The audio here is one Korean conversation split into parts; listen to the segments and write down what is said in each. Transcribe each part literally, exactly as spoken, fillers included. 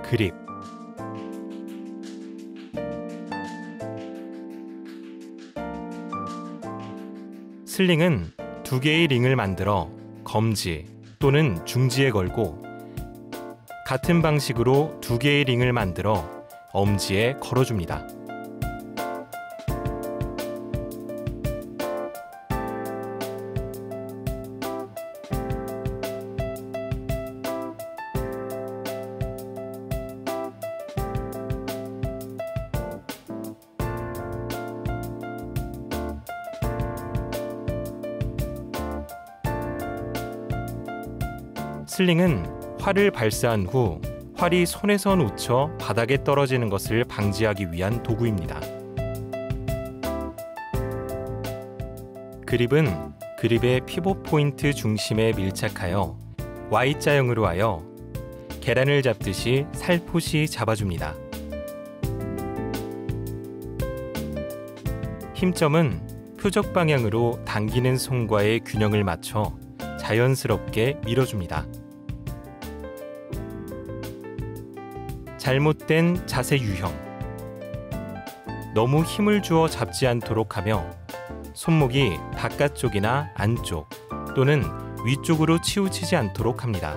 그립. 슬링은 두 개의 링을 만들어 검지 또는 중지에 걸고 같은 방식으로 두 개의 링을 만들어 엄지에 걸어줍니다. 슬링은 활을 발사한 후 활이 손에서 놓쳐 바닥에 떨어지는 것을 방지하기 위한 도구입니다. 그립은 그립의 피봇 포인트 중심에 밀착하여 Y자형으로 하여 계란을 잡듯이 살포시 잡아줍니다. 힘점은 표적 방향으로 당기는 손과의 균형을 맞춰 자연스럽게 밀어줍니다. 잘못된 자세 유형. 너무 힘을 주어 잡지 않도록 하며 손목이 바깥쪽이나 안쪽 또는 위쪽으로 치우치지 않도록 합니다.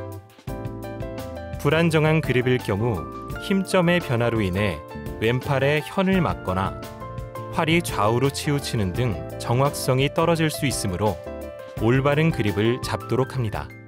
불안정한 그립일 경우 힘점의 변화로 인해 왼팔에 현을 맞거나 활이 좌우로 치우치는 등 정확성이 떨어질 수 있으므로 올바른 그립을 잡도록 합니다.